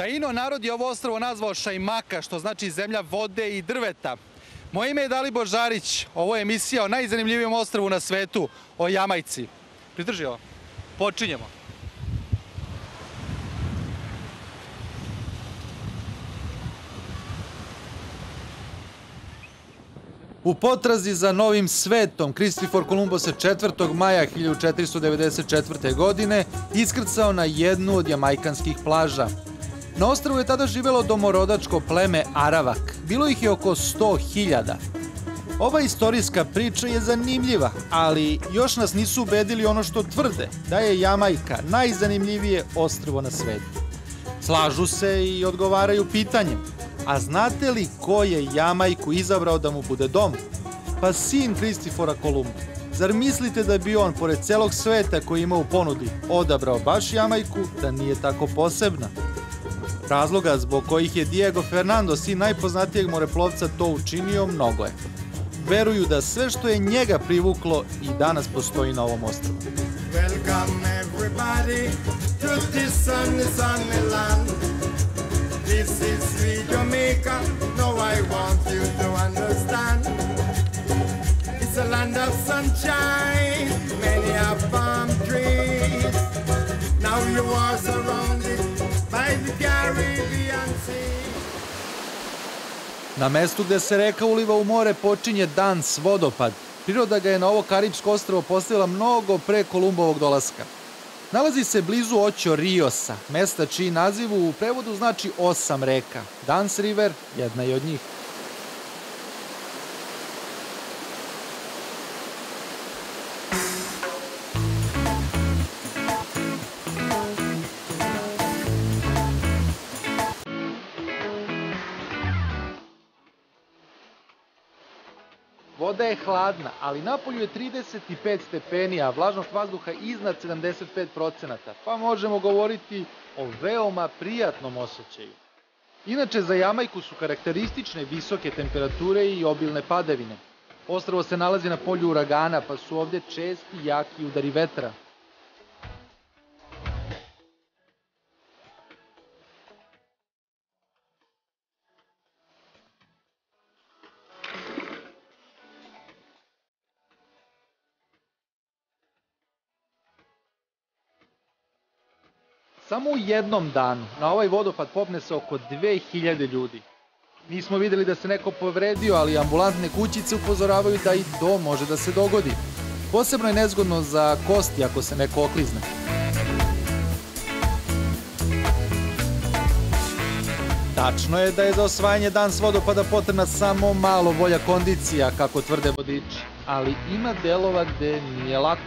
Taino narod je ovo ostrvo nazvao Šajmaka, što znači zemlja vode i drveta. Moje ime je Dalibor Žarić, ovo je emisija o najzanimljivijem ostrvu na svetu, o Jamajci. Pridrži ovo, počinjemo. U potrazi za novim svetom, Kristofor Kolumbo se 4. maja 1494. godine iskrcao na jednu od jamajkanskih plaža. Na ostrvu je tada živelo domorodačko pleme Aravak. Bilo ih je oko 100.000. Ova istorijska priča je zanimljiva, ali još nas nisu ubedili ono što tvrde, da je Jamajka najzanimljivije ostrvo na svetu. Slažu se i odgovaraju pitanjem: a znate li ko je Jamajku izabrao da mu bude dom? Pa sin Kristofora Kolumba. Zar mislite da bi on, pored celog sveta koji ima u ponudi, odabrao baš Jamajku, da nije tako posebna? Razloga zbog kojih je Diego Fernando, sin najpoznatijeg moreplovca, to učinio, mnogo je. Veruju da sve što je njega privuklo i danas postoji na ovom ostrvu. Welcome everybody to this sunny land. This is sweet Jamaica, now I want you to understand. It's a land of sunshine, many are palm trees. Now you are surrounded by the Caribbean Sea. Na mestu gde se reka uliva u more počinje Dans vodopad. Priroda ga je na ovo karipsko ostrvo postavila mnogo pre Kolumbovog dolaska. Nalazi se blizu Ocho Riosa, mesta čiji naziv u prevodu znači 8 reka. Dans River jedna je od njih. Voda je hladna, ali napolju je 35 stepeni, a vlažnost vazduha iznad 75%, pa možemo govoriti o veoma prijatnom osjećaju. Inače, za Jamajku su karakteristične visoke temperature i obilne padavine. Ostrvo se nalazi na polju uragana, pa su ovdje česti jaki udari vetra. Samo u jednom danu na ovaj vodopad popne se oko 2000 ljudi. Nismo vidjeli da se neko povredio, ali ambulantne kućice upozoravaju da i to može da se dogodi. Posebno je nezgodno za kosti ako se neko oklizne. Tačno je da je za osvajanje Dans vodopada potrebna samo malo volja kondicija, kako tvrde vodiči, ali ima delova gde nije lako.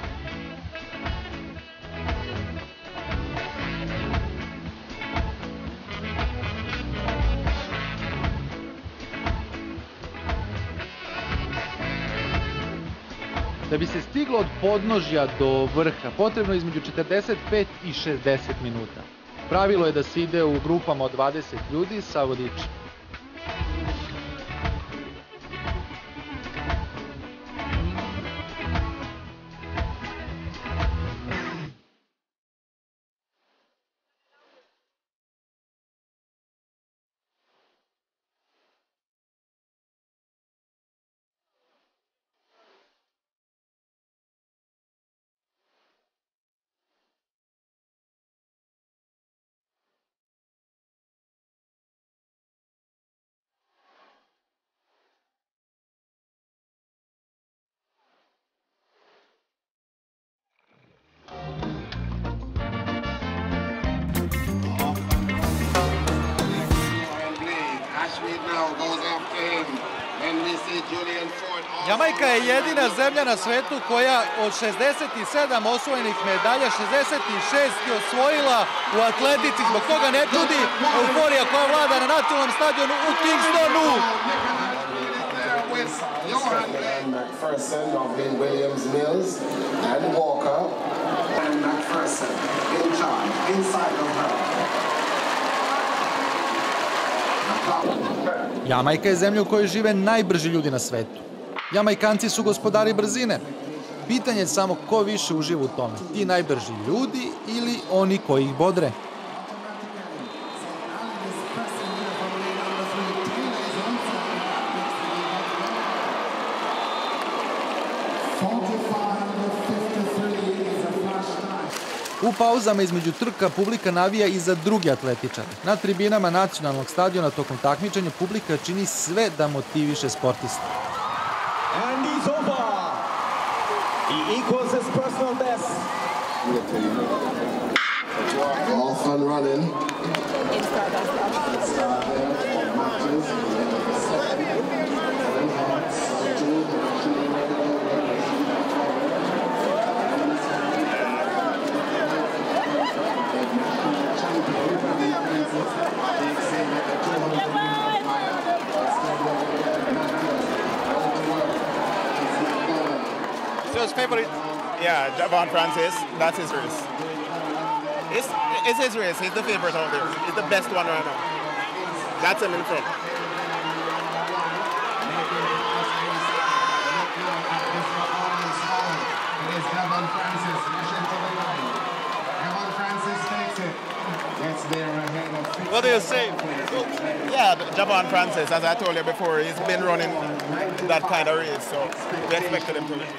Da bi se stiglo od podnožja do vrha, potrebno je između 45 i 60 minuta. Pravilo je da se ide u grupama od 20 ljudi sa vodičem. Jamajka je jedina zemlja na svetu koja od 67 osvojenih medalja 66 je osvojila u atletici. Zbog toga ne čudi euforija koja vlada na nacionalnom stadionu u Kingstonu. Jamajka je zemlja u kojoj žive najbrži ljudi na svetu. Jamajkanci su gospodari brzine. Pitanje je samo ko više uživa u tome, ti najbrži ljudi ili oni koji ih bodre. U pauzama između trka publika navija i za druge atletičare. Na tribinama nacionalnog stadiona tokom takmičenja publika čini sve da motiviše sportiste. And he's over. He equals his personal best. Off and running. So his favorite, yeah, Javon Francis, that's his race. It's his race, he's the favorite out there. He's the best one right now. That's him in front. It is Javon Francis rushing to the line. Javon Francis takes it. Gets there ahead of... What do you say? Yeah, Javon Francis, as I told you before, he's been running that kind of race, so we expected him to win.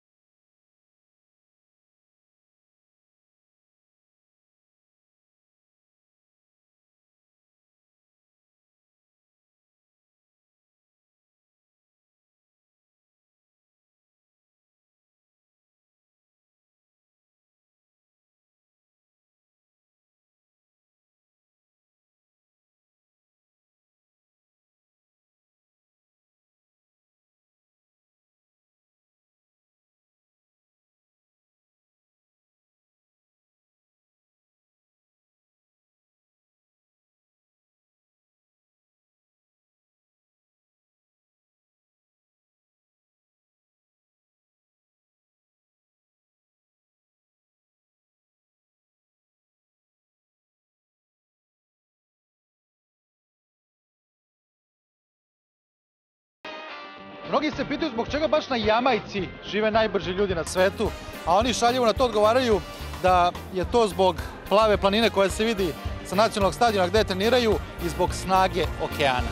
Mnogi se pitaju zbog čega baš na Jamajci žive najbrži ljudi na svetu, a oni šaljivo na to odgovaraju da je to zbog plave planine koja se vidi sa nacionalnog stadiona gde treniraju i zbog snage okeana.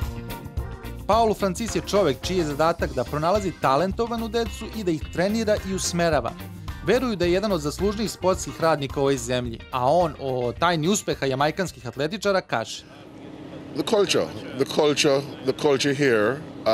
Paulo Francis je čovek čiji je zadatak da pronalazi talentovanu decu i da ih trenira i usmerava. Veruju da je jedan od zaslužnijih sportskih radnika u ovoj zemlji, a on o tajni uspeha jamajkanskih atletičara kaže. The culture here,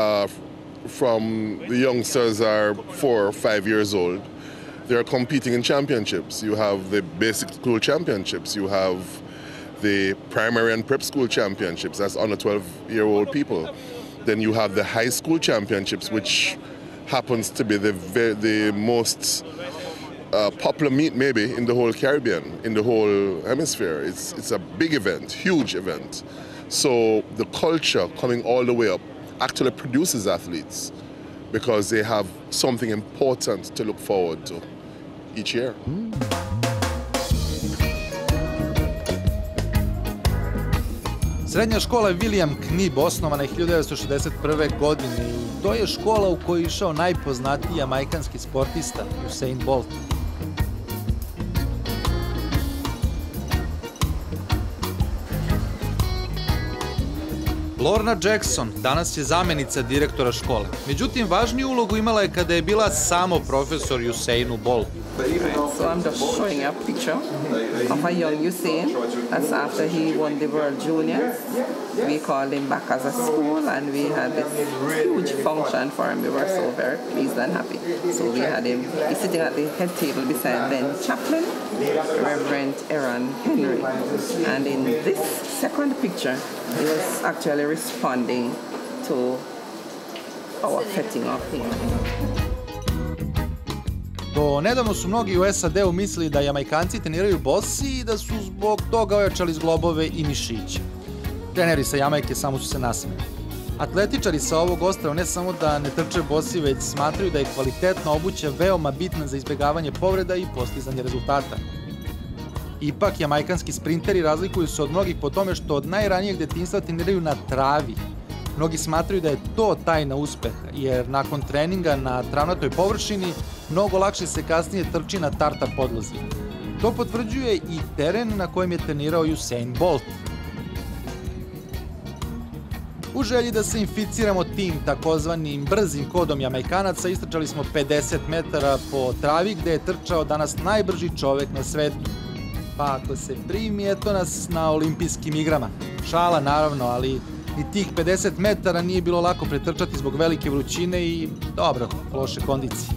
from the youngsters are 4 or 5 years old. They're competing in championships. You have the basic school championships. You have the primary and prep school championships. That's under 12-year-old people. Then you have the high school championships, which happens to be the most popular meet maybe in the whole Caribbean, in the whole hemisphere. It's a big event, huge event. So the culture coming all the way up actually produces athletes because they have something important to look forward to each year. Srednja škola William Knibb osnovana je 1961. godine i to je škola u kojoj je išao najpoznatiji jamajkanski sportista Usain Bolt. Lorna Jackson danas je zamenica direktora škole. Međutim, važniju ulogu imala je kada je bila samo profesor Usainu Boltu. So I'm just showing a picture of a young Usain. That's after he won the World Juniors. We called him back as a school and we had this huge function for him. We were so very pleased and happy. So we had him, he's sitting at the head table beside then chaplain, Reverend Aaron Henry. And in this second picture, he was actually responding to our fetting of him. Do nedavno su mnogi u SAD-u mislili da Jamajkanci treniraju bosi i da su zbog toga ojačali zglobove i mišiće. Treneri sa Jamajke samo su se nasmejali. Atletičari sa ovog ostrva ne samo da ne trče bosi, već smatraju da je kvalitetna obuća veoma bitna za izbjegavanje povreda i postizanje rezultata. Ipak, jamajkanski sprinteri razlikuju se od mnogih po tome što od najranijeg detinjstva treniraju na travi. Mnogi smatraju da je to tajna uspeha, jer nakon treninga na travnatoj površini mnogo lakše se kasnije trči na tartar podlozi. To potvrđuje i teren na kojem je trenirao Usain Bolt. U želji da se inficiramo tim takozvanim brzim kodom Jamaikanaca, istrčali smo 50 metara po travi gde je trčao danas najbrži čovek na svetu. Pa ako se primi, eto nas na olimpijskim igrama. Šala naravno, ali i tih 50 metara nije bilo lako pretrčati zbog velike vrućine i, dobro, loše kondicije.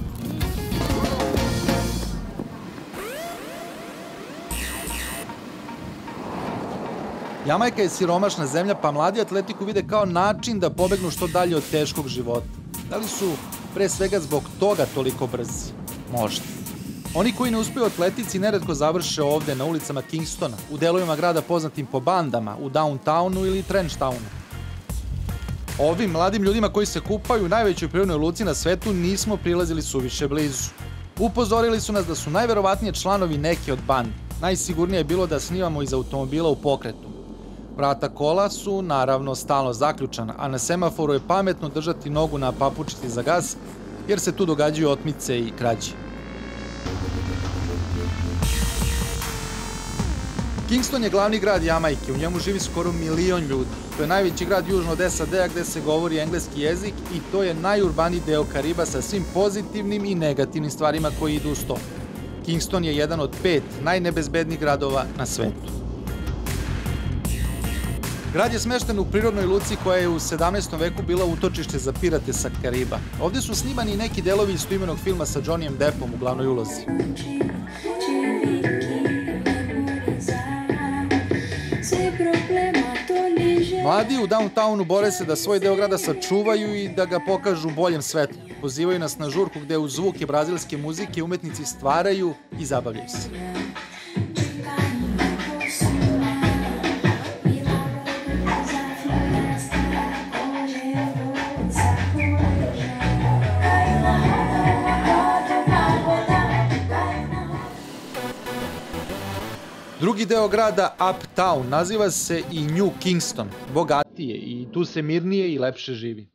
Jamajka je siromašna zemlja, pa mladi atletiku vide kao način da pobegnu što dalje od teškog života. Da li su pre svega zbog toga toliko brzi? Možda. Oni koji ne uspeju atletici neretko završe ovde na ulicama Kingstona, u delovima grada poznatim po bandama, u downtownu ili trenchtownu. Ovim mladim ljudima koji se kupaju u najvećoj prirodnoj luci na svetu nismo prilazili suviše blizu. Upozorili su nas da su najverovatnije članovi neke od bandi. Najsigurnije je bilo da snimamo iz automobila u pokretu. Vrata kola su, naravno, stalno zaključana, a na semaforu je pametno držati nogu na papučici za gas, jer se tu događaju otmice i krađe. Kingston je glavni grad Jamajke, u njemu živi skoro 1 milion ljudi. To je najveći grad južno od SAD-a gde se govori engleski jezik i to je najurbaniji deo Kariba sa svim pozitivnim i negativnim stvarima koji idu uz to. Kingston je jedan od 5 najnebezbednijih gradova na svetu. Grad je smešten u prirodnoj luci koja je u 17. veku bila utočište za pirate sa Kariba. Ovde su snimani neki delovi istoimenog filma sa Johnnyem Deppom u glavnoj ulozi. Mladi u downtownu bore se da svoj deo grada sačuvaju i da ga pokažu u boljem svetlu. Pozivaju nas na žurku gde uz zvuke brazilske muzike umetnici stvaraju i zabavljaju se. Drugi deo grada, Uptown, naziva se i New Kingston, bogatije i tu se mirnije i lepše živi.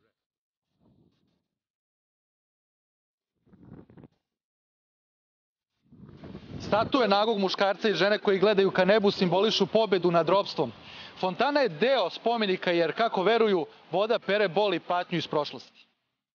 Statue nagog muškarca i žene koji gledaju ka nebu simbolišu pobedu nad ropstvom. Fontana je deo spomenika jer, kako veruju, voda pere bol i patnju iz prošlosti.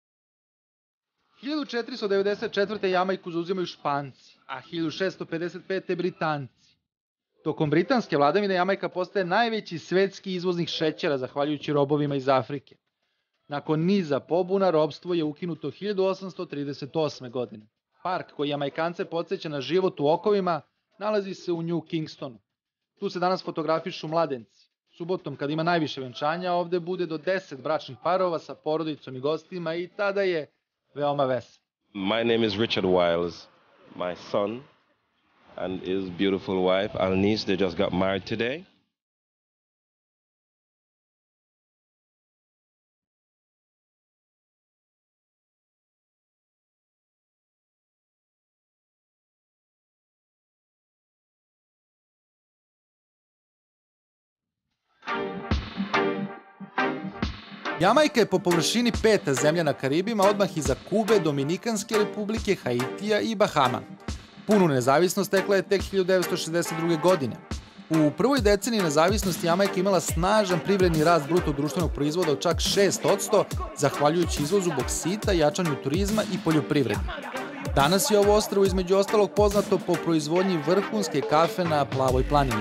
1494. Jamajku zauzimaju Španci, a 1655. Britanci. Tokom britanske vladavine Jamajka postaje najveći svetski izvoznik šećera zahvaljujući robovima iz Afrike. Nakon niza pobuna, ropstvo je ukinuto 1838. godine. Park koji Jamajkance podsjeća na život u okovima nalazi se u New Kingstonu. Tu se danas fotografišu mladenci. Subotom, kad ima najviše venčanja, ovde bude do 10 bračnih parova sa porodicom i gostima i tada je veoma vesel. My name is Richard Wiles. My son and his beautiful wife, Alnice, they just got married today. Jamajka je po površini 5. zemlja na Karibima, odmah iza Kube, Dominikanske republike, Haitija i Bahama. Punu nezavisnost tekla je tek 1962. godine. U prvoj deceniji nezavisnosti Jamajka imala snažan privredni rast bruto društvenog proizvoda od čak 6%, zahvaljujući izvozu boksita, jačanju turizma i poljoprivredi. Danas je ovo ostrvo između ostalog poznato po proizvodnji vrhunske kafe na Plavoj planini.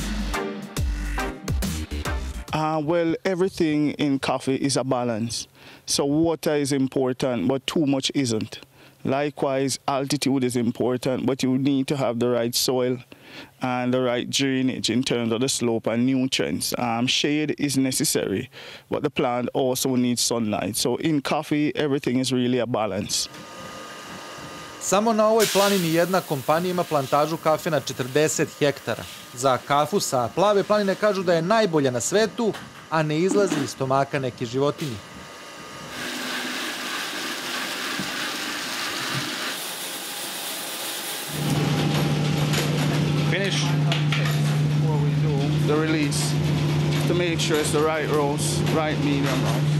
Well, everything in coffee is a balance. So water is important, but too much isn't. Likewise, altitude is important, but you need to have the right soil and the right drainage in terms of the slope and nutrients. Shade is necessary, but the plant also needs sunlight. So in coffee, everything is really a balance. Samo na ovoj planini jedna kompanija ima plantažu kafe na 40 hektara. Za kafu sa Plave planine kažu da je najbolja na svetu, a ne izlazi iz stomaka neke životinje. Finish. What we do, the release, to make sure it's the right roast, right medium roast.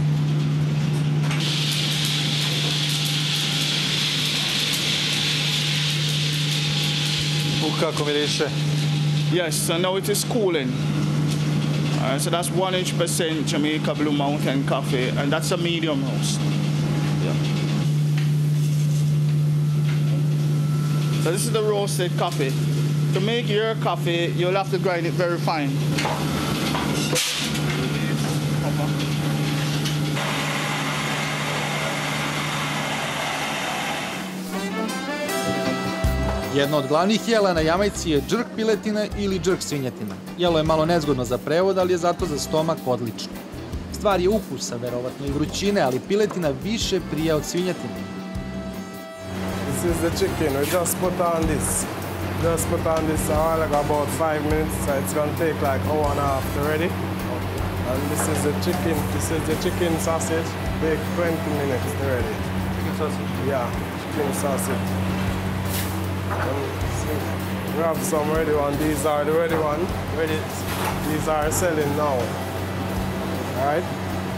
Kako miriše. Yes, so now it is cooling. So that's 100% Jamaica Blue Mountain coffee, and that's a medium roast. Yeah. So this is the roasted coffee. To make your coffee, you'll have to grind it very fine. Jedno od glavnih jela na Jamajci je džrk piletine ili džrk svinjetina. Jelo je malo nezgodno za prevod, ali je zato za stomak odlično. Stvar je ukusa, verovatno i vrućine, ali piletina više prija od svinjetine. This is the chicken. We just put on this. Just put on this like about 5 minutes, so it's going to take like an hour and a half to ready. And this is the chicken. This is the chicken sausage. Take 20 minutes to ready. Chicken sausage? Yeah, chicken sausage. We have some ready one. These are the ready one. Ready. These are selling now. All right.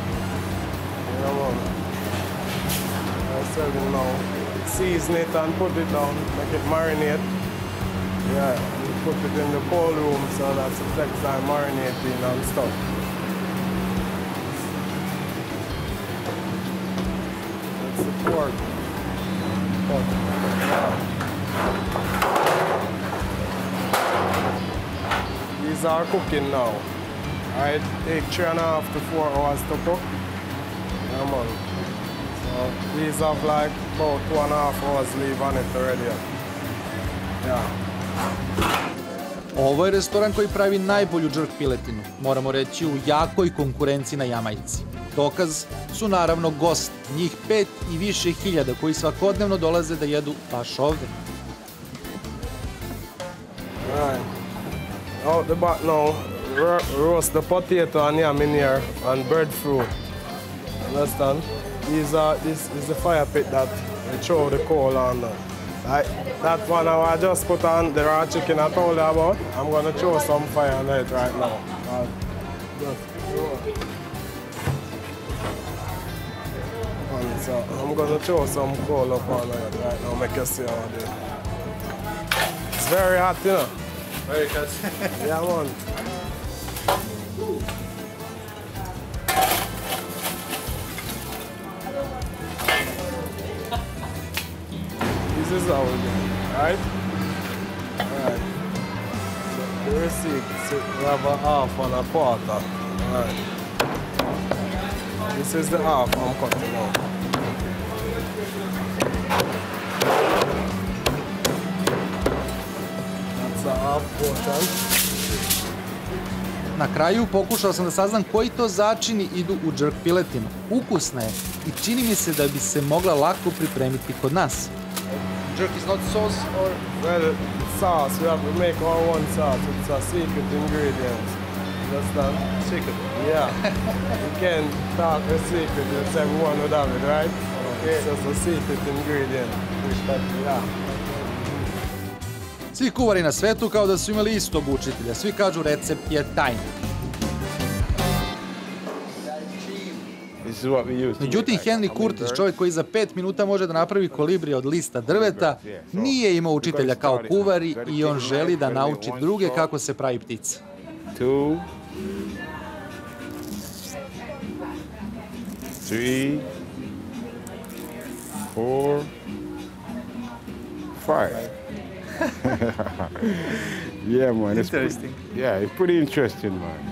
They're selling now. Season it and put it down. Make it marinate. Yeah, and put it in the cold room so that it takes time marinating and stuff. That's the pork. Yeah. These are cooking now. Alright, take 3.5 to 4 hours to cook. Yeah, man. So these have like about 2.5 hours leave on it already. Yeah. Ovo je restoran koji pravi najbolju džrk piletinu, moramo reći u jakoj konkurenciji na Jamajci. Dokaz su naravno gosti, njih 5 i više hiljada koji svakodnevno dolaze da jedu baš ovde. Right. Out the back now, roast the potato and yam in here and breadfruit. Understand? This is the fire pit that we throw the coal on. That one I just put on the raw chicken I told you about. I'm going to throw some fire on it right now. So I'm going to throw some coal up on it right now, make you see how I do it. It's very hot, you know. Very hot. Yeah, man. This is how we do it, right? Alright. So the receipt, we have a half and a quarter. Alright. This is the half I'm cutting out. That's a half portion. Na kraju pokušao sam da saznam koji to začini idu u džrk piletinu. Ukusna je i čini mi se da bi se mogla lako pripremiti kod nas. Jerk is not sauce or? Well, sauce. We have to make our own sauce. It's a secret ingredient. Understand? Secret? Yeah. You can't talk a secret if everyone would have it, right? Okay. It's just a secret ingredient. Yeah. Svi kuvari na svetu kao da su imali istog učitelja. Svi kažu recept je tajna. Međutim, Henry Curtis, čovjek koji za 5 minuta može da napravi kolibri od lista drveta, nije imao učitelja kao kuvari i on želi da nauči druge kako se pravi ptica. 2, 3, 4, 5. Yeah, man. Interesting. It's pretty interesting, man.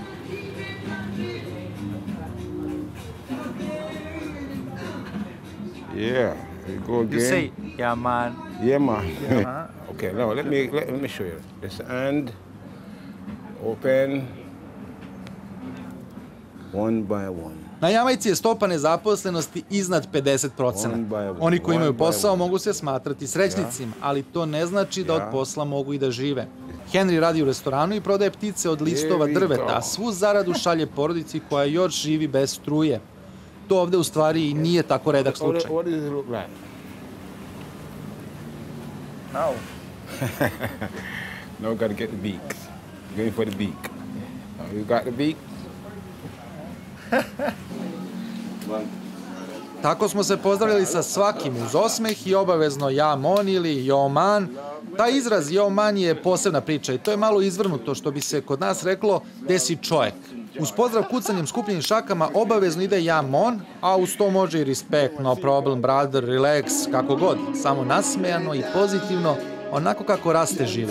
Yeah, we go again. You say, yeah, man. Yeah, man. Yeah, man. Okay, now let me show you. This hand, open, one by one. Na Jamajci je stopa nezaposlenosti iznad 50%. Oni koji imaju posao mogu se smatrati srećnicima, ali to ne znači da od posla mogu i da žive. Henry radi u restoranu i prodaje ptice od listova drveta, a svu zaradu šalje porodici koja još živi bez struje. To ovde u stvari i nije tako redak slučaj. What does it look like? Now. Now we got to get the beaks. Going for the beak. Now you got the beak. Tako smo se pozdravili sa svakim uz osmeh i obavezno ja mon ili jo man. Taj izraz jo man je posebna priča i to je malo izvrnuto što bi se kod nas reklo gde si čovjek. Uz pozdrav kucanjem skupljenim šakama obavezno ide jam on, a uz to može i respect, no problem, brother, relax, kako god. Samo nasmejano i pozitivno, onako kako Raste žive.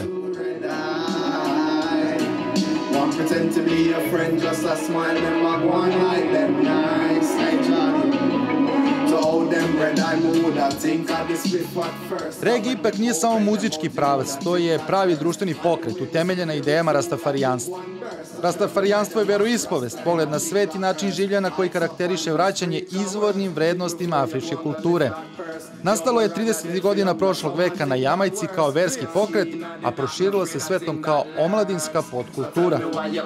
Reggae ipak nije samo muzički pravac, to je pravi društveni pokret, utemeljen na idejama rastafarijanstva. Rastafarijanstvo je veroispovest, pogled na svet i način življena koji karakteriše vraćanje izvornim vrednostima afričke kulture. Nastalo je 30. godina prošlog veka na Jamajci kao verski pokret, a proširilo se svetom kao omladinska podkultura.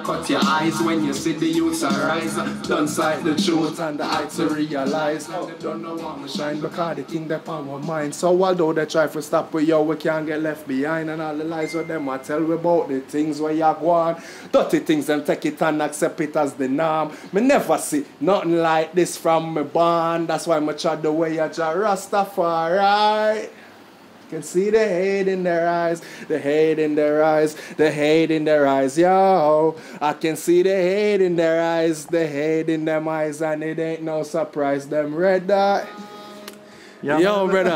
And take it and accept it as the norm. Me never see nothing like this from me born. That's why me chat the way I chat Rastafari. Can see the hate in their eyes, the hate in their eyes, the hate in their eyes, yo. I can see the hate in their eyes, the hate in them eyes, and it ain't no surprise them red dot. Yo, brother.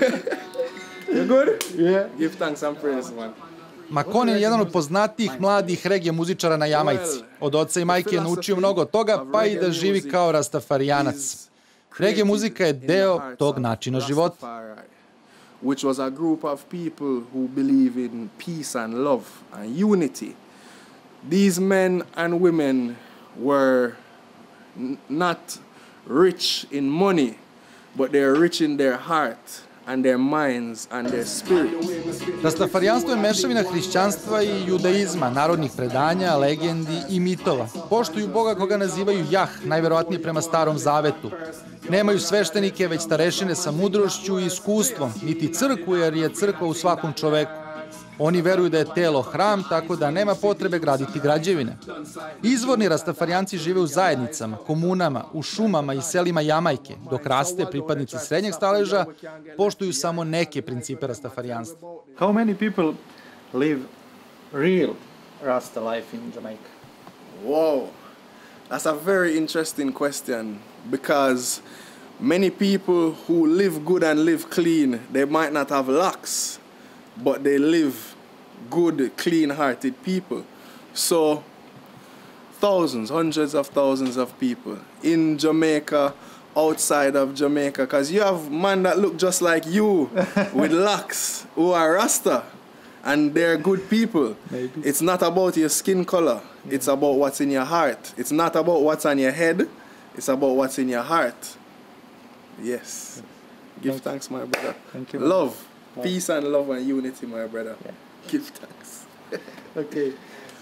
You good? Yeah. Give thanks and praise, man. Makon je jedan od poznatijih mladih regije muzičara na Jamajci. Od oca i majke je naučio mnogo toga, pa i da živi kao rastafarijanac. Regije muzika je deo tog načina života. Which was a group of people who believe in peace and love and unity. These men and women were not rich in money, but they're rich in their heart and their minds and their spirit. Rastafarijanstvo je mešavina hrišćanstva i judaizma, narodnih predanja, legendi i mitova. Poštuju Boga koga nazivaju Jah, najverovatnije prema Starom Zavetu. Nemaju sveštenike, već starešine sa mudrošću i iskustvom, niti crkvu, jer je crkva u svakom čoveku. Oni veruju da je telo hram, tako da nema potrebe graditi građevine. Izvorni rastafarijanci žive u zajednicama, komunama, u šumama i selima Jamajke, dok Raste, pripadnici srednjeg staleža, poštuju samo neke principe rastafarijanstva. How many people live real Rasta life in Jamaica? Whoa, that's a very interesting question, because many people who live good and live clean, they might not have locks, but they live good, clean-hearted people. So thousands, hundreds of thousands of people in Jamaica, outside of Jamaica, because you have men that look just like you with locks who are Rasta, and they're good people. Maybe. It's not about your skin color. It's about what's in your heart. It's not about what's on your head. It's about what's in your heart. Yes. Give thanks, my brother. Thank you. Love. Peace and love and unity, my brother. Yeah. Give thanks. Okay.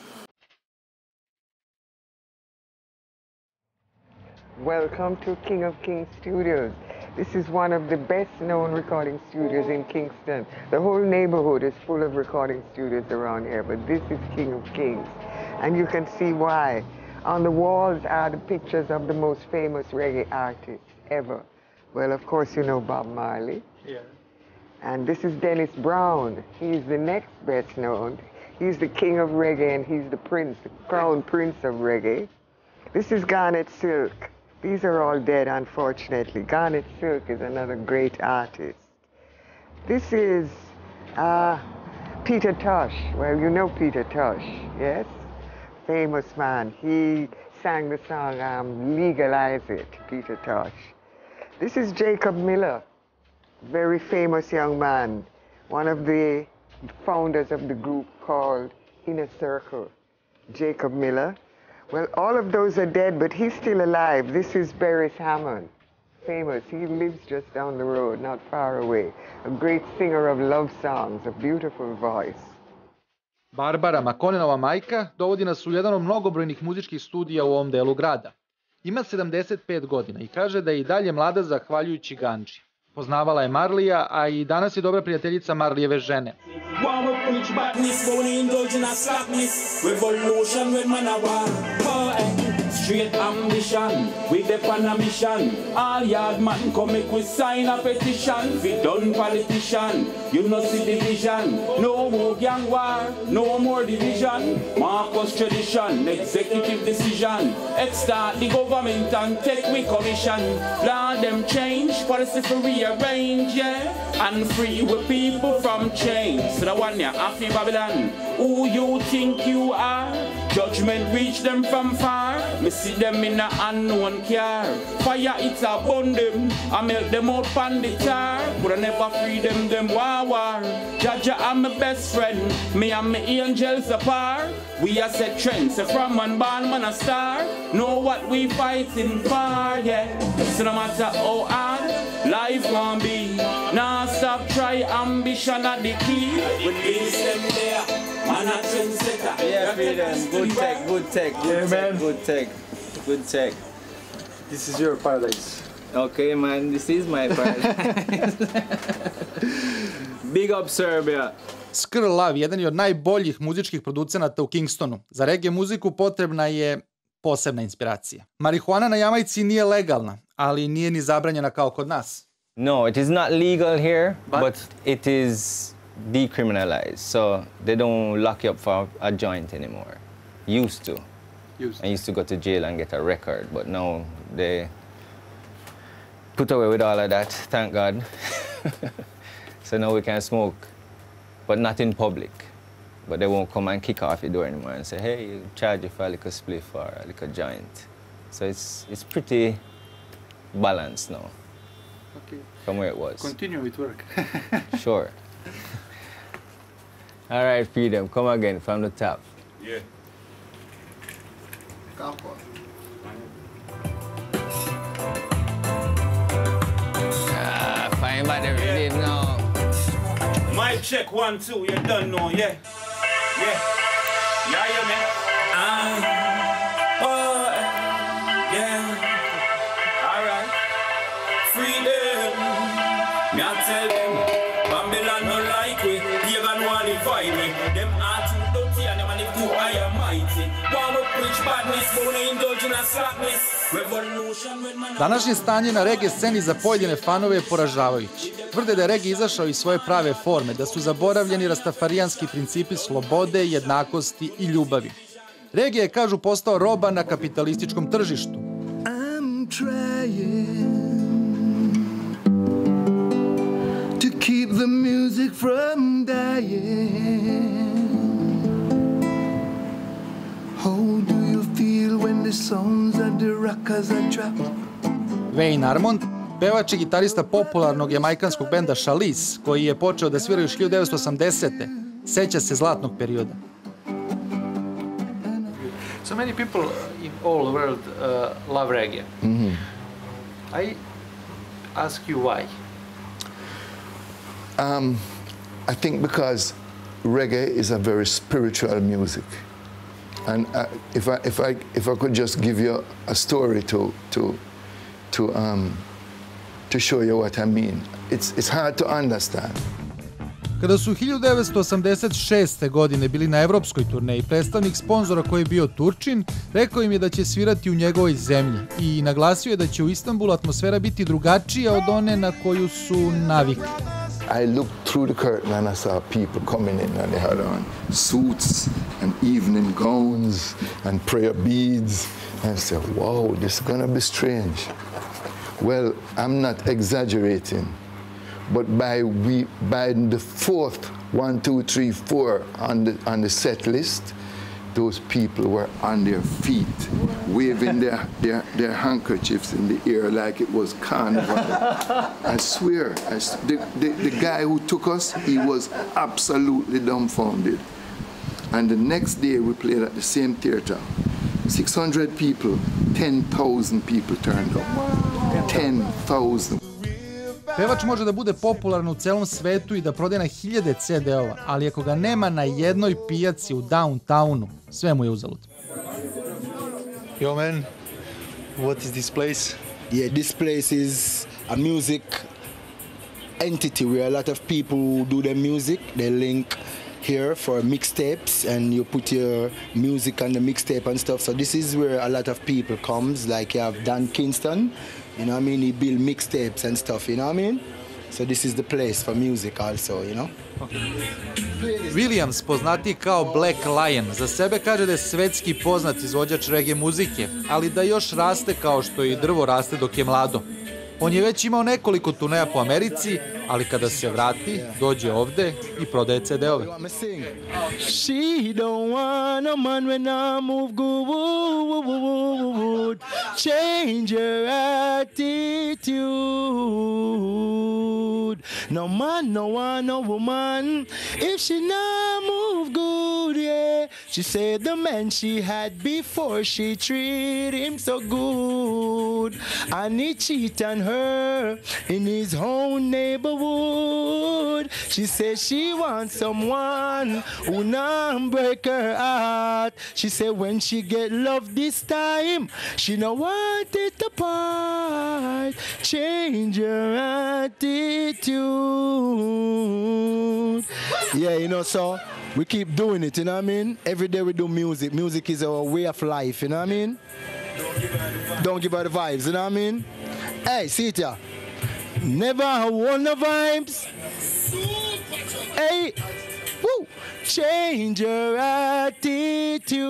Welcome to King of Kings Studios. This is one of the best-known recording studios in Kingston. The whole neighborhood is full of recording studios around here, but this is King of Kings. And you can see why. On the walls are the pictures of the most famous reggae artists ever. Well, of course, you know Bob Marley. Yeah. And this is Dennis Brown. He's the next best known. He's the king of reggae, and he's the prince, the crown prince of reggae. This is Garnet Silk. These are all dead, unfortunately. Garnet Silk is another great artist. This is Peter Tosh. Well, you know Peter Tosh, yes? Famous man. He sang the song Legalize It, Peter Tosh. This is Jacob Miller. Very famous young man, one of the founders of the group called Inner Circle, Jacob Miller. Well, all of those are dead, but he's still alive. This is Beres Hammond, famous. He lives just down the road, not far away. A great singer of love songs, a beautiful voice. Barbara, Makonenova majka, dovodi nas u jedan od mnogobrojnih muzičkih studija u ovom delu grada. Ima 75 godina i kaže da je i dalje mlada zahvaljujući Ganji. Poznavala je Marlija, a i danas je dobra prijateljica Marlijeve žene. Straight ambition, we step on a mission. All yard man come make we sign a petition. We done politician, you know see division. No more gang war, no more division. Marcus tradition, executive decision. Extort the government and take we commission. Plan them change, policy for rearrange, yeah. And free with people from chains. So the one ya happy Babylon. Who you think you are? Judgment reach them from far. Me see them in a unknown car. Fire it a burn them. I melt them out pan the tar. But I never free them war. Jaja I'm my best friend. Me and my angels apart. We are set trends. So from man born man a star. Know what we fighting for, yeah. So no matter how hard life can be, now stop try ambition at the key. When this them there, man a trendsetter. Yeah, freedom. Good tech, good tech, good tech, good tech, good tech. This is your paradise. Okay, man, this is my paradise. Big up Serbia. Skr Lav, jedan je od najboljih muzičkih producenata u Kingstonu. Za reggae muziku potrebna je posebna inspiracija. Marihuana na Jamajci nije legalna, ali nije ni zabranjena kao kod nas. No, it is not legal here, but it is decriminalized. So they don't lock you up for a joint anymore. Used to. I used to go to jail and get a record, but now they put away with all of that, thank God. So now we can smoke, but not in public. But they won't come and kick off your door anymore and say, hey, you charge you for a little spliff or a little joint. So it's pretty balanced now. Okay. From where it was. Continue with work. Sure. All right, Freedom, come again from the top. Yeah. Fine by the rhythm now. Mic check 1, 2, you done know, yeah. Yeah. Yeah, yeah, man. Yeah. All right. Freedom. Me I tell them, Babylon no like we. Pagan want divide we. Them are too dirty and them are too high and mighty. Want to preach badness, but we indulge in a slackness. Revolution when man. Današnje stanje na reggae sceni za pojedine fanove je poražavajući. Tvrde da je reggae izašao iz svoje prave forme, da su zaboravljeni rastafarijanski principi slobode, jednakosti i ljubavi. Reggae je, kažu, postao roba na kapitalističkom tržištu. I'm trying to keep the music from dying. How do you feel when the sounds of the rockers are dropped? Wayne Armond, pevač i gitarista popularnog jamajkanskog benda Chalice, koji je počeo da svira još 1980. Seća se zlatnog perioda. So many people in all the world love reggae. I ask you why. I think because reggae is a very spiritual music, and if I could just give you a story to show you what I mean, it's hard to understand. Kada su 1986. godine bili na evropskoj turneji, predstavnik sponzora koji je bio Turčin, rekao im je da će svirati u njegovoj zemlji i naglasio je da će u Istanbulu atmosfera biti drugačija od one na koju su navikli. I looked through the curtain and I saw people coming in and they had on suits and evening gowns and prayer beads, and I said, wow, this is gonna be strange. Well, I'm not exaggerating, but by the fourth 1, 2, 3, 4 on the set list, those people were on their feet, waving their handkerchiefs in the air like it was carnival. I swear, the guy who took us, he was absolutely dumbfounded. And the next day we played at the same theater. 600 people, 10,000 people turned up. 10,000. Pevač može da bude popularan u celom svetu i da prodaje na hiljade CD-ova, ali ako ga nema na jednoj pijaci u downtownu, sve mu je uzalud. Yo man, what is this place? Yeah, this place is a music entity where a lot of people who do their music, they link here for mixtapes, and you put your music on the mixtape and stuff. So this is where a lot of people comes, like you have Dan Kingston, you know what I mean? He build mixtapes and stuff, you know what I mean? So this is the place for music also, you know? Williams, poznatiji kao Black Lion, za sebe kaže da je svetski poznat izvođač reggae muzike, ali da još raste kao što i drvo raste dok je mlado. On je već imao nekoliko turneja po Americi, ali kada se vrati, dođe ovde i prodaje CD-ove. She don't want a man when I move good. Change your attitude. No man, no one, no woman. If she not move good, yeah. She said the man she had before, she treat him so good. And he cheat on her in his own neighborhood. She said she wants someone who not break her heart. She said when she get love this time, she no want it apart. Change her attitude. Yeah, you know, so we keep doing it, you know what I mean? Every day we do music. Music is our way of life, you know what I mean? Don't give her the vibes, you know what I mean? Hey, see it here. Never want the vibes. Hey, woo. Change your attitude.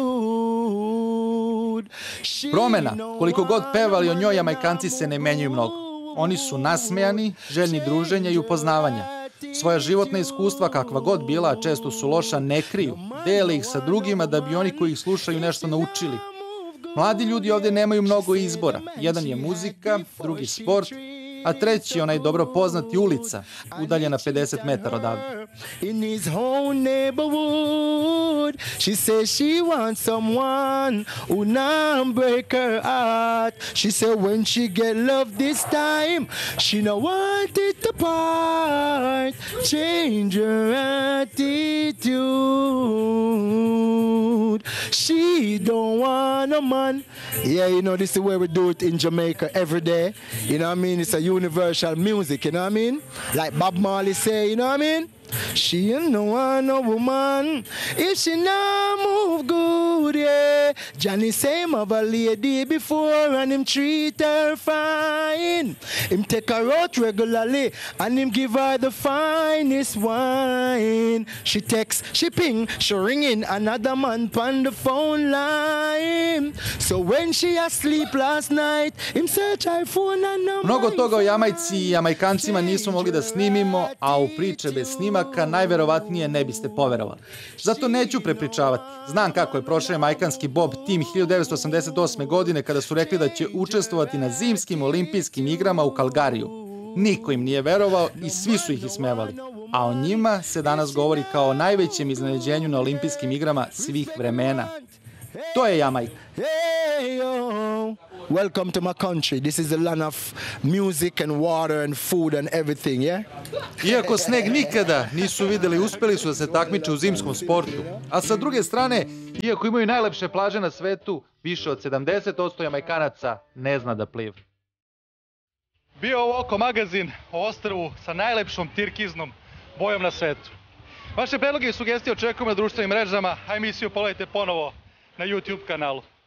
Promena, koliko god pevali o njoj, Jamajkanci se ne menjaju mnogo. Oni su nasmejani, željni druženja i upoznavanja. Svoja životna iskustva, kakva god bila, a često su loša, ne kriju. Dele ih sa drugima da bi oni koji ih slušaju nešto naučili. Mladi ljudi ovdje nemaju mnogo izbora. Jedan je muzika, drugi sport, a treći je onaj dobro poznati ulica, udaljena 50 metara odavde. In his own neighborhood, she says she wants someone who not break her heart. She said when she get love this time, she no want it apart. Change her attitude. She don't want a man. Yeah, you know, this is the way we do it in Jamaica every day. You know what I mean? It's a universal music, you know what I mean? Like Bob Marley say, you know what I mean? She ain't no one, no woman. If she not move good, yeah. Johnny say him have a lady before and him treat her fine. Him take her out regularly and him give her the finest wine. She text, she ping, she ringing another man on the phone line. So when she asleep last night, him search her phone and number. Mnogo toga o Jamajci i Jamajkancima nismo mogli da snimimo, a u priče bez snimaka najverovatnije ne biste poverovali. Zato neću prepričavati. Znam kako je prošao jamajkanski Bob Tim 1988. godine kada su rekli da će učestvovati na zimskim olimpijskim igrama u Kalgariju. Niko im nije verovao i svi su ih ismevali. A o njima se danas govori kao o najvećem iznenađenju na olimpijskim igrama svih vremena. To je Jamajka. Welcome to my country. This is the land of music and water and food and everything, yeah? Iako sneg nikada nisu videli, uspeli su da se takmiče u zimskom sportu. A sa druge strane, iako imaju najlepše plaže na svetu, više od 70% Jamajkanaca ne zna da pliva. Bio ovo Oko magazin o ostrvu sa najlepšom tirkiznom bojom na svetu. Vaše predloge i sugestije očekujemo na društvenim mrežama, a emisiju pogledajte ponovo na YouTube kanalu.